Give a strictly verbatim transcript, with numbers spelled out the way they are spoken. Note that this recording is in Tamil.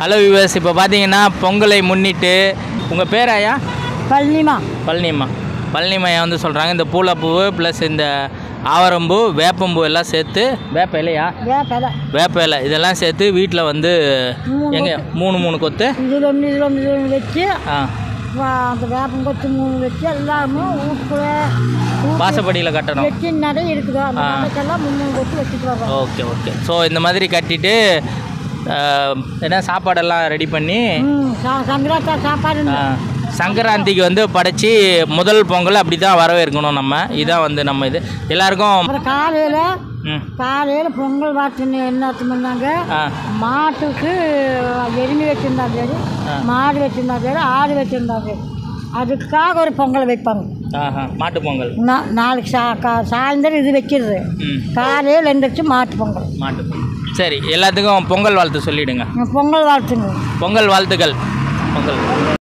ஹலோ வியூவர்ஸ், இப்போ பார்த்தீங்கன்னா பொங்கலை முன்னிட்டு உங்கள் பேர் ஐயா? பழனிமா. பழனிமா பழனிமையா வந்து சொல்கிறாங்க இந்த பூளைப்பூ ப்ளஸ் இந்த ஆவரம்பூ வேப்பம்பூ எல்லாம் சேர்த்து வேப்ப இலையா வேப்பலை வேப்ப இலை இதெல்லாம் சேர்த்து வீட்டில் வந்து எங்கே மூணு மூணு கொத்து இதில் ஒன்று இதில் ஒன்று இதில் ஒன்று வச்சு ஆ அந்த வேப்பம் கொத்து மூணு வச்சு எல்லாருமே வீட்டுக்குள்ள வாசப்படியில் கட்டணும். வச்சு நிறைய இருக்குது அந்த கடைக்கெல்லாம் மூணு மூணு கொத்து வச்சுட்டு வரோம். ஓகே ஓகே ஸோ இந்த மாதிரி கட்டிட்டு என்ன சாப்பாடெல்லாம் ரெடி பண்ணி சங்கராச்சார சாப்பாடு சங்கராந்திக்கு வந்து படைச்சி முதல் பொங்கல் அப்படி தான் வரவேற்கணும். நம்ம இதான் வந்து நம்ம இது எல்லாருக்கும் அப்புறம் காலையில் காலையில் பொங்கல் வாட்டுன்னு என்ன பண்ணாங்க, மாட்டுக்கு எருமை வச்சுருந்தாங்க சரி, மாடு வச்சுருந்தாங்க சரி, ஆடு வச்சுருந்தாங்க சரி, அதுக்காக ஒரு பொங்கல் வைப்பாங்க. மாட்டு பொங்கல் நாளைக்கு சா கா சாயந்தரம் இது வைக்கிறது, காலையில் எழுந்திரிச்சு மாட்டு பொங்கல். மாட்டு பொங்கல் சரி, எல்லாத்துக்கும் பொங்கல் வாழ்த்து சொல்லிவிடுங்க. பொங்கல் வாழ்த்துங்க. பொங்கல் வாழ்த்துக்கள். பொங்கல்